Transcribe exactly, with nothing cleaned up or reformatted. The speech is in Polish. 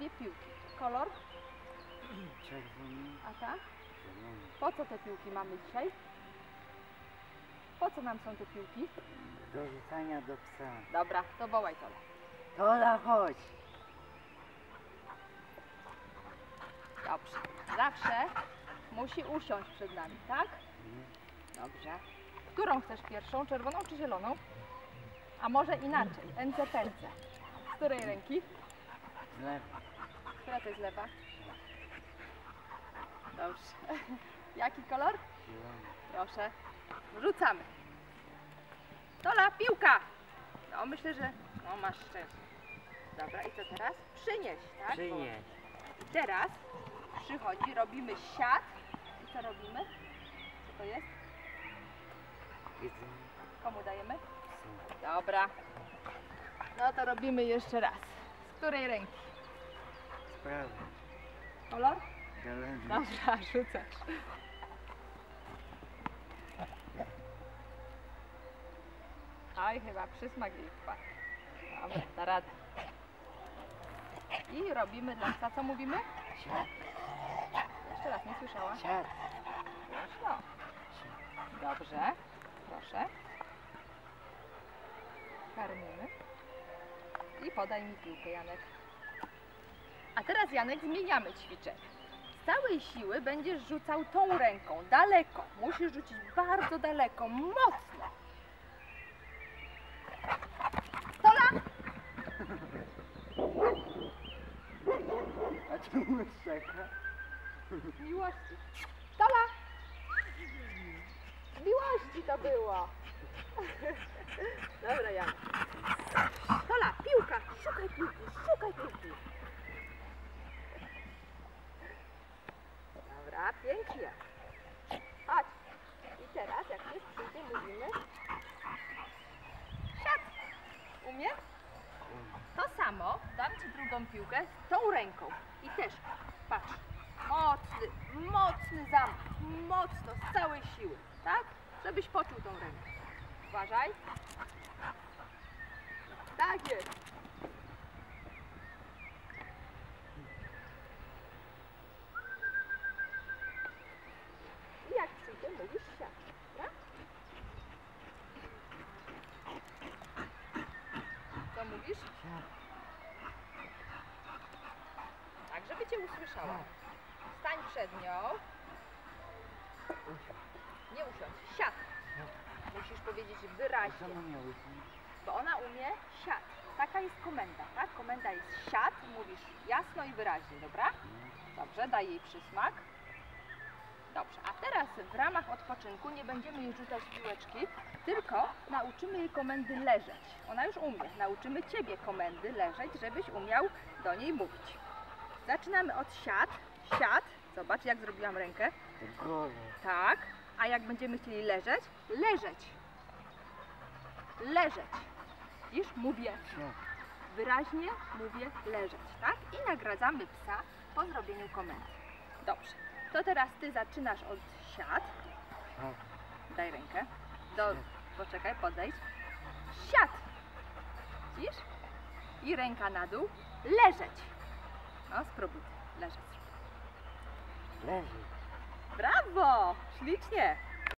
dwie piłki. Kolor? Czerwony. A ta? Zielony. Po co te piłki mamy dzisiaj? Po co nam są te piłki? Do rzucania do psa. Dobra, to wołaj Tola. Tola, chodź. Dobrze. Zawsze musi usiąść przed nami, tak? Dobrze. Którą chcesz pierwszą? Czerwoną czy zieloną? A może inaczej. Ence pęce. Z której ręki? Z lewa. Która to jest lewa? Dobrze. Jaki kolor? Zielony. Proszę. Rzucamy. Tola, piłka! No myślę, że... No masz szczęście. Dobra, i co teraz? Przynieś, tak? Przynieś. I teraz przychodzi, robimy siat. I co robimy? Co to jest? Jedzenie. Komu dajemy? Psu. Dobra. No to robimy jeszcze raz. Z której ręki? Z prawej. Kolor? Zielony. Dobra, rzucasz. Oj, chyba przysmak jej wpadł. Dobra, da radę. I robimy dla psa, co mówimy? Siad. Jeszcze raz, nie słyszała. Siad. Głośno. Dobrze, proszę. Karmimy. I podaj mi piłkę, Janek. A teraz, Janek, zmieniamy ćwiczenie. Z całej siły będziesz rzucał tą ręką, daleko. Musisz rzucić bardzo daleko, mocno. Tola! A czemu czeka? Miłości. Tola! Miłości to było. Dobra, Janek. Tola, piłka! Szukaj piłki, szukaj piłki. Dobra, pięknie. Chodź. I teraz, jak jest przyjdzie, mówimy siat. Umie? To samo, dam Ci drugą piłkę z tą ręką. I też, patrz, mocny, mocny zamach, mocno, z całej siły, tak? Żebyś poczuł tą rękę. Uważaj. Tak jest. I jak przyjdzie, mówisz siat, tak? Co mówisz? Siad. Tak, żeby Cię usłyszała. Stań przed nią. Nie usiądź. Siat. Musisz powiedzieć A co wyraźnie, mam miały być? bo ona umie siat. Taka jest komenda, tak? Komenda jest siat i mówisz jasno i wyraźnie, dobra? Dobrze, daj jej przysmak. Dobrze, a teraz w ramach odpoczynku nie będziemy jej rzucać piłeczki, tylko nauczymy jej komendy leżeć. Ona już umie. Nauczymy Ciebie komendy leżeć, żebyś umiał do niej mówić. Zaczynamy od siat. Siat. Zobacz, jak zrobiłam rękę. To gole. Tak. A jak będziemy chcieli leżeć? Leżeć. Leżeć. Widzisz? Mówię Siad. wyraźnie, mówię leżeć, tak? I nagradzamy psa po zrobieniu komendy. Dobrze. To teraz Ty zaczynasz od siat. Siad. Daj rękę. Do, poczekaj, podejdź. Siat. Widzisz? I ręka na dół. Leżeć. No, spróbuj. Leżeć. Leży. Brawo! Ślicznie.